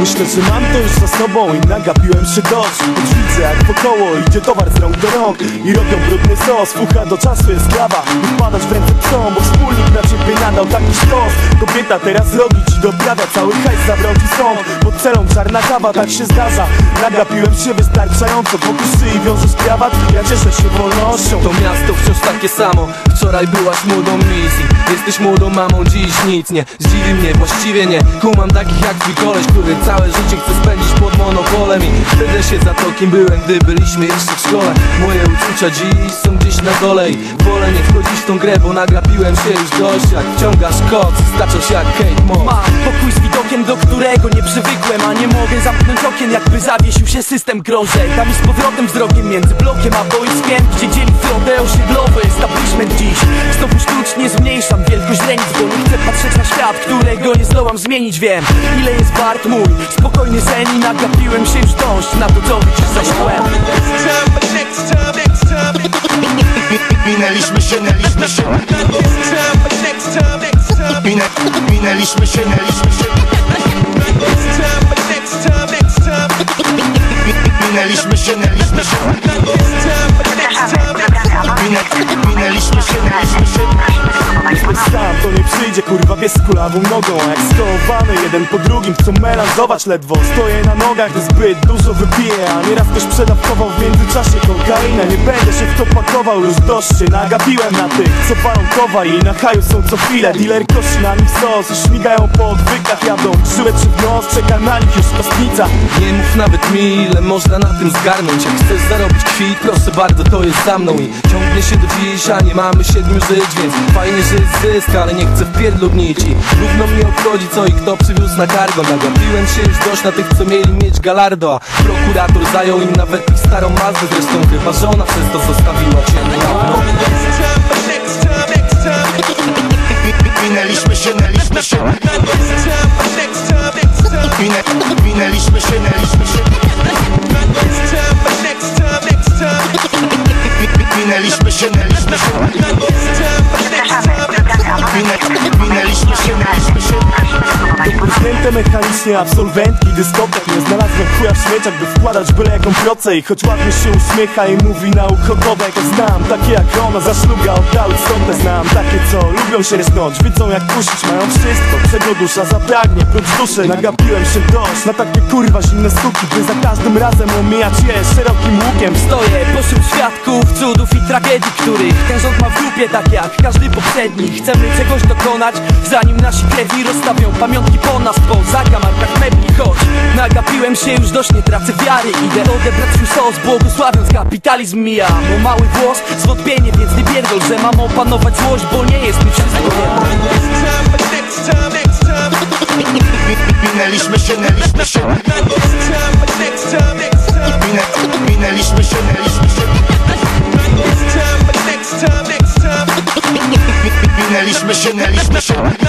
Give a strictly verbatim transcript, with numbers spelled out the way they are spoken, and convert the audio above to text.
Myślę, że mam to już za sobą i nagapiłem się dość. Choć widzę jak wokoło idzie towar z rąk do rąk i robią brudny sos. Fucha do czasu jest klawa i wpadasz w ręce psom, bo wspólnik na ciebie nadał taki sztos. Kobieta teraz robi ci doprawia, cały hajs zabrał ci sąd. Pod celą czarna kawa, tak się zdarza. Nagapiłem się wystarczająco, wokół szyi wiążesz krawat. Ja cieszę się wolnością. To miasto wciąż takie samo. Wczoraj byłaś młodą misji, jesteś młodą mamą, dziś nic nie zdziwi mnie, właściwie nie kumam takich jak twój koleś, który całe życie chce spędzić pod monopolem. I wtedy się za to, kim byłem, gdy byliśmy jeszcze w szkole. Moje uczucia dziś są gdzieś na dole i wolę nie wchodzić w tą grę, bo nagapiłem się już dość. Jak wciągasz koc, staczasz jak Kate Moss. Mam pokój z widokiem, do którego nie przywykłem, a nie mogę zamknąć okien, jakby zawiesił się system krążek. Tam i z powrotem wzrokiem między blokiem a boiskiem, gdzie dzieli flotę osiedlowy establishment dziś. Znowu sztucznie zmniejszam wielkość granic, bo nie chcę patrzeć na świat, którego nie zdołam zmienić. Wiem, ile jest wart mój spokojny sen i nagapiłem się już dość na to, co wycisnąłem. Minęliśmy się, minęliśmy się. Minęliśmy się, minęliśmy się. Minęliśmy się, minęliśmy się. Minęliśmy się, minęliśmy się. Sam to nie przyjdzie, kurwa, pies z kulawą nogą. A jak skołowany jeden po drugim chcą melanżować ledwo. Stoję na nogach, gdy zbyt dużo wypiję, a nieraz ktoś przedawkował w międzyczasie kokainę. Nie będę się w to pakował, już dość się nagapiłem na tych, co palą towar i na haju są co chwilę. Dealer kosi na nich sos i śmigają po odwykach. Jadą żyłę czy w nos, czeka na nich już kostnica. Nie mów nawet mi, ile można na tym zgarnąć. Jak chcesz zarobić kwit, proszę bardzo, to jest za mną. I ciągnie się do dziś, a nie mamy siedmiu żyć, więc fajnie, że jest zysk, ale nie chcę w pierdlu gnić. I równo mnie obchodzi, co i kto przywiózł na cargo. Nagapiłem się już dość na tych, co mieli mieć galardo, a prokurator zajął im nawet ich starą Mazdę. Zresztą chyba żona przez to zostawiła cię niedawno. Minęliśmy się, minęliśmy się. Minęliśmy się, minęliśmy się. Minęliśmy się, minęliśmy się. Minęliśmy się, minęliśmy się. Dopuśnięte mechanicznie absolwentki dyskotek. Nie znalazłem chuja w śmieciach, by wkładać byle jaką procę. I choć ładnie się uśmiecha i mówi na ucho kodek. Znam takie jak ona, za szluga oddały stąd. Znam takie, co lubią się rysnąć, wiedzą jak kusić, mają wszystko, czego dusza zapragnie. Prócz duszy nagapiłem się dość na takie kurwa zimne stuki, by za każdym razem omijać je szerokim łukiem. Stoję pośród świadków, cudów i tragedii, których ten rząd ma w grupie, tak jak każdy poprzedni. Chcemy czegoś dokonać, zanim nasi krewni rozstawią pamiątki po nas, po zakamarkach mebli. Choć nagapiłem się już dość, nie tracę wiary. Idę odebrać swój sos, błogosławiąc kapitalizm mija. Bo mały włos, zwątpienie, więc nie pierdol, że mam opanować złość, bo nie jest mi wszystko jedno. Minęliśmy się, minęliśmy się. Minęliśmy się, minęliśmy się. Minęliśmy się, minęliśmy się.